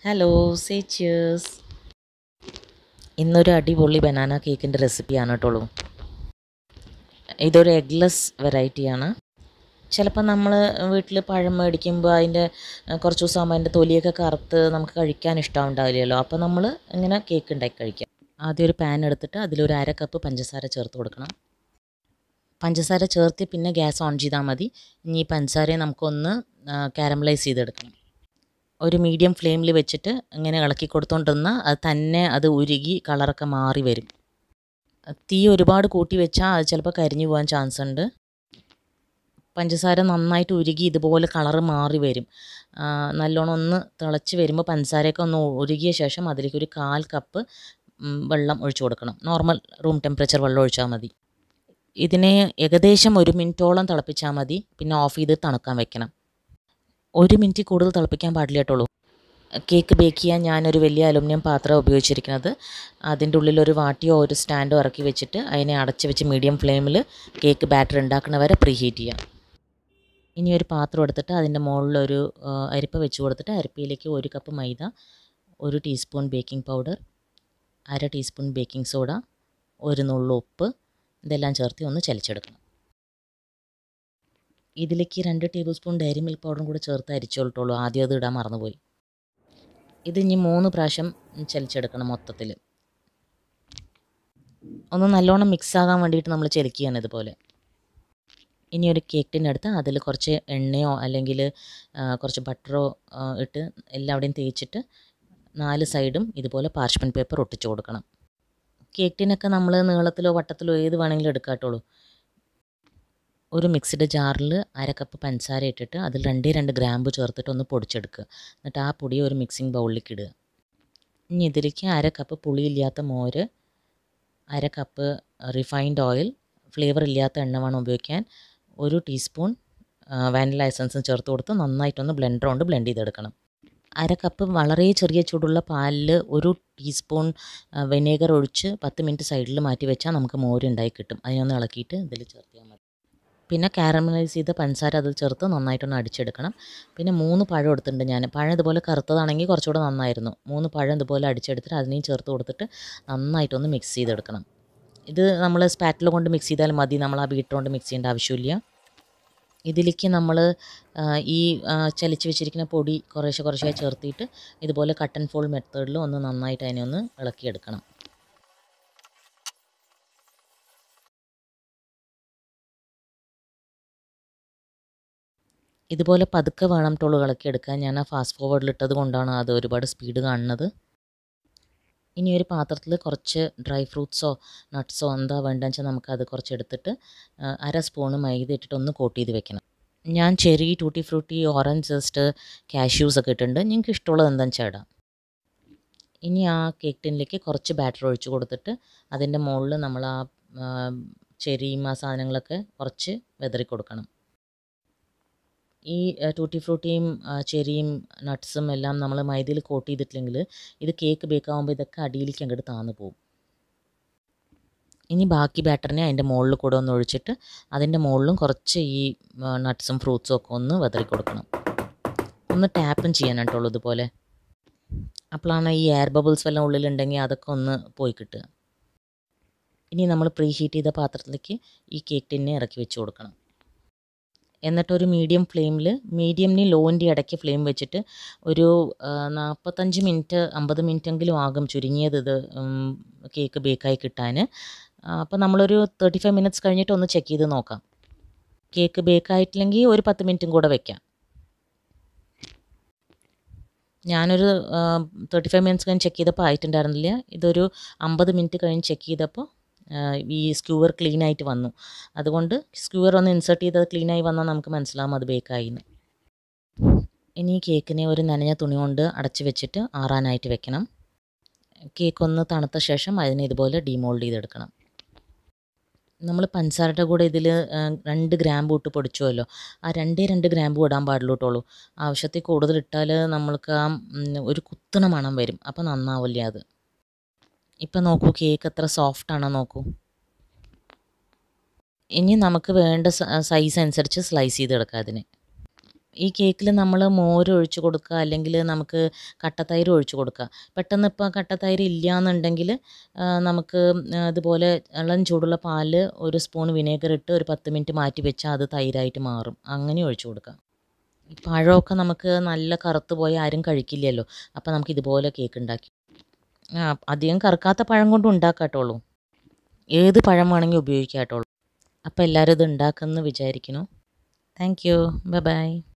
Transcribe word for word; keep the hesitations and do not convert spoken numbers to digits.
Hello say cheers. ഇന്നൊരു അടിപൊളി banana കേക്കിൻ്റെ റെസിപ്പിയാണ് കേട്ടോളൂ. ഇതൊരു എഗ്ലെസ് വെറൈറ്റിയാണ്. ചിലപ്പോൾ നമ്മൾ വീട്ടിൽ പഴം മേടിക്കുമ്പോൾ അതിൻ്റെ കുറച്ച് ദിവസം ആകുമ്പോൾ അതിൻ്റെ തൊലിയൊക്കെ കറുത്ത് നമുക്ക് കഴിക്കാൻ ഇഷ്ടമുണ്ടാവില്ലല്ലോ. അപ്പോൾ നമ്മൾ ഇങ്ങനെ കേക്ക് ഉണ്ടാക്കി കഴിക്കാം. ആദ്യം ഒരു പാൻ എടുത്തിട്ട് അതിലൊരു അര കപ്പ് പഞ്ചസാര ചേർത്ത് കൊടുക്കണം. പഞ്ചസാര ചേർത്ത് പിന്നെ ഗ്യാസ് ഓൺ ചെയ്താൽ മതി. ഇനി ഈ പഞ്ചസാരയെ നമുക്കൊന്ന് കാരമലൈസ് ചെയ്തെടുക്കണം. ഒരു മീഡിയം ഫ്ലെയിമിൽ വെച്ചിട്ട് ഇങ്ങനെ ഇളക്കി കൊടുത്തോണ്ടിരുന്നാൽ അത് തന്നെ അത് ഉരുകി കളറൊക്കെ മാറി വരും. തീ ഒരുപാട് കൂട്ടി വെച്ചാൽ അത് ചിലപ്പോൾ കരിഞ്ഞു പോകാൻ ചാൻസ് ഉണ്ട്. പഞ്ചസാര നന്നായിട്ട് ഉരുകി ഇതുപോലെ കളറ് മാറി വരും. നല്ലോണം ഒന്ന് തിളച്ച് വരുമ്പോൾ പഞ്ചസാരയൊക്കെ ഒന്ന് ഉരുകിയ ശേഷം അതിലേക്ക് ഒരു കാൽ കപ്പ് വെള്ളം ഒഴിച്ചു കൊടുക്കണം. നോർമൽ റൂം ടെമ്പറേച്ചർ വെള്ളം ഒഴിച്ചാൽ മതി. ഇതിനെ ഏകദേശം ഒരു മിനിറ്റോളം തിളപ്പിച്ചാൽ മതി. പിന്നെ ഓഫ് ചെയ്ത് തണുക്കാൻ വെക്കണം. ഒരു മിനിറ്റ് കൂടുതൽ തിളപ്പിക്കാൻ പാടില്ല കേട്ടോളൂ. കേക്ക് ബേക്ക് ചെയ്യാൻ ഞാനൊരു വലിയ അലുമിനിയം പാത്രം ഉപയോഗിച്ചിരിക്കുന്നത്. അതിൻ്റെ ഉള്ളിൽ ഒരു വാട്ടിയോ ഒരു സ്റ്റാൻഡോ ഇറക്കി വെച്ചിട്ട് അതിനെ അടച്ച് വെച്ച് മീഡിയം ഫ്ലെയിമിൽ കേക്ക് ബാറ്റർ ഉണ്ടാക്കുന്നവരെ പ്രീ ഹീറ്റ് ചെയ്യാം. ഇനി ഒരു പാത്രം എടുത്തിട്ട് അതിൻ്റെ മുകളിലൊരു അരിപ്പ വെച്ച് കൊടുത്തിട്ട് അരിപ്പയിലേക്ക് ഒരു കപ്പ് മൈദ, ഒരു ടീസ്പൂൺ ബേക്കിംഗ് പൗഡർ, അര ടീസ്പൂൺ ബേക്കിംഗ് സോഡ, ഒരു നുള്ളു ഉപ്പ് ഇതെല്ലാം ചേർത്ത് ഒന്ന് ചലിച്ചെടുക്കണം. ഇതിലേക്ക് രണ്ട് ടേബിൾ സ്പൂൺ ഡയറി മിൽക്ക് പൗഡറും കൂടെ ചേർത്ത് അരിച്ചോളിട്ടുള്ളൂ. ആദ്യം അത് ഇടാൻ മറന്നുപോയി. ഇത് ഇനി മൂന്ന് പ്രാവശ്യം ചലിച്ചെടുക്കണം. മൊത്തത്തിൽ ഒന്ന് നല്ലോണം മിക്സ് ആകാൻ വേണ്ടിയിട്ട് നമ്മൾ ചലിക്കുകയാണ് ഇതുപോലെ. ഇനി ഒരു കേക്ക് ടിന്നെടുത്ത് അതിൽ കുറച്ച് എണ്ണയോ അല്ലെങ്കിൽ കുറച്ച് ബട്ടറോ ഇട്ട് എല്ലാവിടെയും തേച്ചിട്ട് നാല് സൈഡും ഇതുപോലെ പാർച്ച്മെൻറ്റ് പേപ്പർ ഒട്ടിച്ചു കൊടുക്കണം. കേക്ക് ടിനൊക്കെ നമ്മൾ നീളത്തിലോ വട്ടത്തിലോ ഏത് വേണമെങ്കിലും എടുക്കാട്ടുള്ളൂ. ഒരു മിക്സിയുടെ ജാറിൽ അര കപ്പ് പഞ്ചസാര ഇട്ടിട്ട് അതിൽ രണ്ടേ രണ്ട് ഗ്രാമ്പ് ചേർത്തിട്ട് ഒന്ന് പൊടിച്ചെടുക്കുക. എന്നിട്ട് ആ പൊടി ഒരു മിക്സിംഗ് ബൗളിലേക്ക് ഇടുക. ഇനി ഇതിലേക്ക് അര കപ്പ് പുളിയില്ലാത്ത മോര്, അര കപ്പ് റിഫൈൻഡ് ഓയിൽ, ഫ്ലേവർ ഇല്ലാത്ത എണ്ണ വേണം ഉപയോഗിക്കാൻ, ഒരു ടീസ്പൂൺ വാനില എസൻസും ചേർത്ത് കൊടുത്ത് നന്നായിട്ടൊന്ന് ബ്ലെൻഡർ കൊണ്ട് ബ്ലെൻഡ് ചെയ്തെടുക്കണം. അര കപ്പ് വളരെ ചെറിയ ചൂടുള്ള പാലിൽ ഒരു ടീസ്പൂൺ വിനേഗർ ഒഴിച്ച് പത്ത് മിനിറ്റ് സൈഡിൽ മാറ്റി വെച്ചാൽ നമുക്ക് മോര് ഉണ്ടായി കിട്ടും. അതിനൊന്ന് ഇളക്കിയിട്ട് ഇതിൽ ചേർത്തിയാൽ മതി. പിന്നെ കാരമലൈസ് ചെയ്ത പഞ്ചസാര അതിൽ ചേർത്ത് നന്നായിട്ടൊന്ന് അടിച്ചെടുക്കണം. പിന്നെ മൂന്ന് പഴം എടുത്തിട്ടുണ്ട് ഞാൻ. പഴം ഇതുപോലെ കറുത്തതാണെങ്കിൽ കുറച്ചുകൂടെ നന്നായിരുന്നു. മൂന്ന് പഴം ഇതുപോലെ അടിച്ചെടുത്തിട്ട് അതിനെയും ചേർത്ത് കൊടുത്തിട്ട് നന്നായിട്ടൊന്ന് മിക്സ് ചെയ്തെടുക്കണം. ഇത് നമ്മൾ സ്പാറ്റിൽ കൊണ്ട് മിക്സ് ചെയ്താൽ മതി. നമ്മൾ ആ ബീറ്റർ കൊണ്ട് മിക്സ് ചെയ്യേണ്ട ആവശ്യമില്ല. ഇതിലേക്ക് നമ്മൾ ഈ ചലിച്ച് വെച്ചിരിക്കുന്ന പൊടി കുറേശ്ശെ കുറേശ്ശെ ചേർത്തിട്ട് ഇതുപോലെ കട്ട് ആൻഡ് ഫോൾഡ് മെത്തേഡിൽ ഒന്ന് നന്നായിട്ട് അതിനെ ഒന്ന് ഇളക്കിയെടുക്കണം. ഇതുപോലെ പതുക്കെ വേണം ടോള് ഇളക്കിയെടുക്കാൻ. ഞാൻ ആ ഫാസ്റ്റ് ഫോർവേഡിലിട്ടത് കൊണ്ടാണ് അത് ഒരുപാട് സ്പീഡ് കാണുന്നത്. ഇനി ഒരു പാത്രത്തിൽ കുറച്ച് ഡ്രൈ ഫ്രൂട്ട്സോ നട്ട്സോ എന്താ വേണ്ടതെന്ന് വെച്ചാൽ നമുക്കത് കുറച്ച് എടുത്തിട്ട് അര സ്പൂണ് മൈദ ഇട്ടിട്ട് ഒന്ന് കോട്ട് ചെയ്ത് വെക്കണം. ഞാൻ cherry, tutti frutti, orange zest, cashews ഒക്കെ ഇട്ടിട്ടുണ്ട്. നിങ്ങൾക്ക് ഇഷ്ടമുള്ളത് എന്താണെന്ന് വെച്ചാൽ ഇടാം. ഇനി ആ കേക്ക് ടിന്നിലേക്ക് കുറച്ച് ബാറ്റർ ഒഴിച്ച് കൊടുത്തിട്ട് അതിൻ്റെ മുകളിൽ നമ്മൾ ആ ചെറിയും ആ സാധനങ്ങളൊക്കെ കുറച്ച് വെതറി കൊടുക്കണം. ഈ ടൂട്ടി ഫ്രൂട്ടിയും ചെറിയും നട്ട്സും എല്ലാം നമ്മൾ മൈദയിൽ കോട്ട് ചെയ്തിട്ടില്ലെങ്കിൽ ഇത് കേക്ക് ബേക്കാകുമ്പോൾ ഇതൊക്കെ അടിയിലേക്ക് അങ്ങോട്ട് താന്ന് പോകും. ഇനി ബാക്കി ബാറ്ററിനെ അതിൻ്റെ മുകളിൽ കൂടെ ഒന്ന് ഒഴിച്ചിട്ട് അതിൻ്റെ മുകളിലും കുറച്ച് ഈ നട്ട്സും ഫ്രൂട്ട്സും ഒക്കെ ഒന്ന് വെതറി കൊടുക്കണം. ഒന്ന് ടാപ്പും ചെയ്യാൻ കേട്ടുള്ളൂ ഇതുപോലെ. അപ്പോഴാണ് ഈ എയർ ബബിൾസ് എല്ലാം ഉള്ളിലുണ്ടെങ്കിൽ അതൊക്കെ ഒന്ന് പോയി കിട്ടുക. ഇനി നമ്മൾ പ്രീ ഹീറ്റ് ചെയ്ത പാത്രത്തിലേക്ക് ഈ കേക്ക് ടിന്നെ ഇറക്കി വെച്ച് കൊടുക്കണം. എന്നിട്ടൊരു മീഡിയം ഫ്ലെയിമിൽ മീഡിയമിന് ലോൻ്റെ ഇടയ്ക്ക് ഫ്ലെയിം വെച്ചിട്ട് ഒരു നാൽപ്പത്തഞ്ച് മിനിറ്റ് അമ്പത് മിനിറ്റെങ്കിലും ആകും ചുരുങ്ങിയത് ഇത് കേക്ക് ബേക്കായി കിട്ടാൻ. അപ്പോൾ നമ്മളൊരു തേർട്ടി ഫൈവ് മിനിറ്റ്സ് കഴിഞ്ഞിട്ട് ഒന്ന് ചെക്ക് ചെയ്ത് നോക്കാം. കേക്ക് ബേക്കായിട്ടില്ലെങ്കിൽ ഒരു പത്ത് മിനിറ്റും കൂടെ വെക്കാം. ഞാനൊരു തേർട്ടി ഫൈവ് മിനിറ്റ്സ് കഴിഞ്ഞ് ചെക്ക് ചെയ്തപ്പോൾ ആയിട്ടുണ്ടായിരുന്നില്ല. ഇതൊരു അമ്പത് മിനിറ്റ് കഴിഞ്ഞ് ചെക്ക് ചെയ്തപ്പോൾ ഈ സ്ക്യൂവർ ക്ലീനായിട്ട് വന്നു. അതുകൊണ്ട് സ്ക്യൂവർ ഒന്ന് ഇൻസേർട്ട് ചെയ്തത് ക്ലീനായി വന്നാൽ നമുക്ക് മനസ്സിലാവും അത് ബേക്കായിന്ന്. ഇനി കേക്കിനെ ഒരു നനഞ്ഞ തുണി കൊണ്ട് അടച്ച് വെച്ചിട്ട് ആറാനായിട്ട് വെക്കണം. കേക്ക് ഒന്ന് തണുത്ത ശേഷം അതിനെ ഇതുപോലെ ഡീമോൾഡ് ചെയ്തെടുക്കണം. നമ്മൾ പഞ്ചസാരയുടെ കൂടെ ഇതിൽ രണ്ട് ഗ്രാമ്പ് ഇട്ട് പൊടിച്ചുവല്ലോ, ആ രണ്ടേ രണ്ട് ഗ്രാമ്പ് ഇടാൻ പാടുള്ളൂ കേട്ടോളൂ. ആവശ്യത്തിൽ കൂടുതൽ ഇട്ടാൽ നമ്മൾക്ക് ആ ഒരു കുത്തണ മണം വരും. അപ്പോൾ നന്നാവില്ല അത്. ഇപ്പം നോക്കൂ കേക്ക് എത്ര സോഫ്റ്റാണോ നോക്കൂ. ഇനി നമുക്ക് വേണ്ട സൈസ് അനുസരിച്ച് സ്ലൈസ് ചെയ്തെടുക്കാം അതിനെ. ഈ കേക്കിൽ നമ്മൾ മോര് ഒഴിച്ച് കൊടുക്കുക, അല്ലെങ്കിൽ നമുക്ക് കട്ടത്തൈര് ഒഴിച്ച് കൊടുക്കുക. പെട്ടെന്ന് ഇപ്പോൾ കട്ടത്തൈര് ഇല്ല എന്നുണ്ടെങ്കിൽ നമുക്ക് അതുപോലെ ഇളം ചൂടുള്ള പാൽ ഒരു സ്പൂൺ വിനേഗർ ഇട്ട് ഒരു പത്ത് മിനിറ്റ് മാറ്റി വെച്ചാൽ അത് തൈരായിട്ട് മാറും. അങ്ങനെ ഒഴിച്ച് കൊടുക്കാം. ഈ പഴമൊക്കെ നമുക്ക് നല്ല കറുത്ത് പോയി ആരും കഴിക്കില്ലല്ലോ. അപ്പോൾ നമുക്ക് ഇതുപോലെ കേക്ക് ഉണ്ടാക്കി, ആ അധികം കറുക്കാത്ത പഴം കൊണ്ട് ഉണ്ടാക്കാട്ടുള്ളൂ. ഏത് പഴം വേണമെങ്കിൽ ഉപയോഗിക്കാട്ടുള്ളൂ. അപ്പോൾ എല്ലാവരും ഇത് ഉണ്ടാക്കുമെന്ന് വിചാരിക്കുന്നു. Thank you. Bye by.